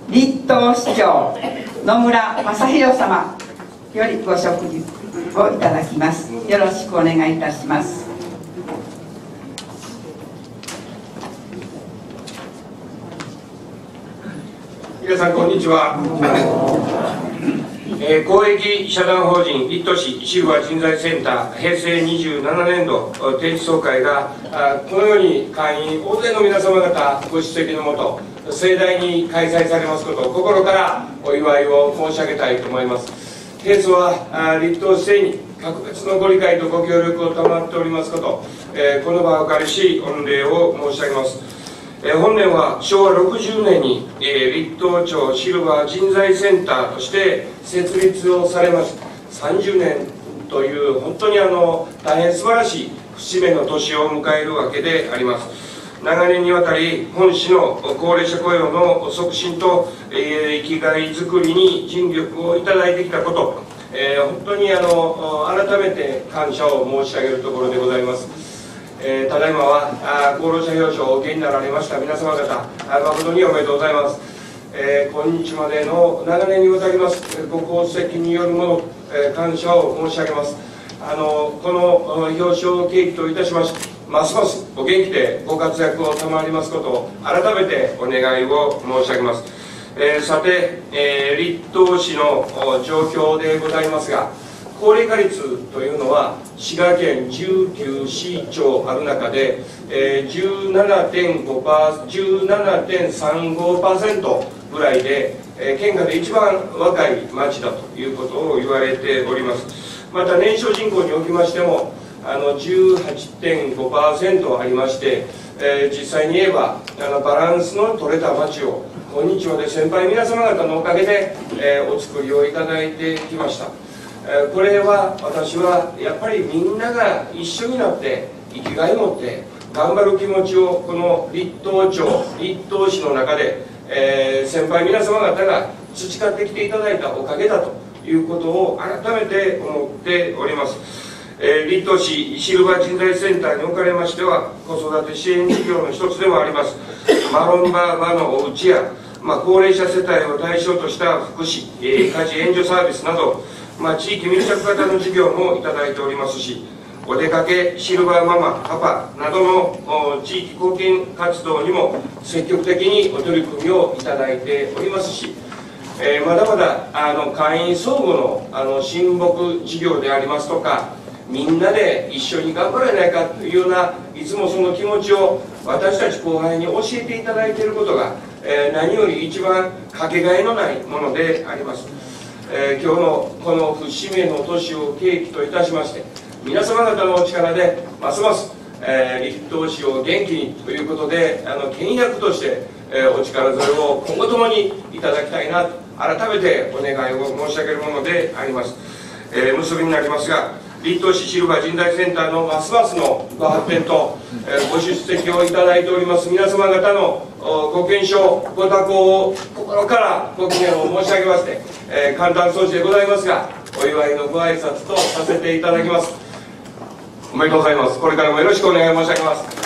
立東市長野村正弘様よりご植樹をいただきます。よろしくお願いいたします。 皆さんこんにちは。公益社団法人立東市シルバー人材センター平成27年度定期総会がこのように会員大勢の皆様方ご出席のもと盛大に開催されますことを心からお祝いを申し上げたいと思います。平素は立東市政に格別のご理解とご協力を賜っておりますこと、この場をお借りし御礼を申し上げます。本年は昭和60年に立東町シルバー人材センターとして設立をされました。30年という本当に大変素晴らしい節目の年を迎えるわけであります。長年にわたり本市の高齢者雇用の促進と生きがいづくりに尽力をいただいてきたこと、本当に改めて感謝を申し上げるところでございます。ただいまは功労者表彰をお受けになられました皆様方誠におめでとうございます。今日までの長年にわたりますご功績によるもの、感謝を申し上げます。この表彰を契機といたしましてますますお元気でご活躍を賜りますことを改めてお願いを申し上げます。さて、立東市の状況でございますが、高齢化率というのは滋賀県19市町ある中で、17.35% ぐらいで、県下で一番若い町だということを言われております。また年少人口におきましても18.5% ありまして、実際に言えばバランスの取れた町を今日まで先輩皆様方のおかげで、お作りをいただいてきました。これは私はやっぱりみんなが一緒になって生きがいを持って頑張る気持ちをこの立東町立東市の中で、先輩皆様方が培ってきていただいたおかげだということを改めて思っております。立東市シルバー人材センターにおかれましては子育て支援事業の一つでもありますマロンバーバのお家や、高齢者世帯を対象とした福祉、家事援助サービスなど地域密着型の事業もいただいておりますし、お出かけシルバーママパパなどの地域貢献活動にも積極的にお取り組みをいただいておりますし、まだまだ会員相互の親睦事業でありますとか、みんなで一緒に頑張らないかというようないつもその気持ちを私たち後輩に教えていただいていることが、何より一番かけがえのないものであります。今日のこの節目の年を契機といたしまして皆様方のお力でますます、立東市を元気にということで倹約として、お力添えを今後ともにいただきたいなと改めてお願いを申し上げるものであります。結びになりますが立東市シルバー人材センターのますますのご発展と、ご出席をいただいております皆様方のご健勝ご多幸を心からご祈念を申し上げまして、簡単措置でございますがお祝いのご挨拶とさせていただきます。おめでとうございます。これからもよろしくお願い申し上げます。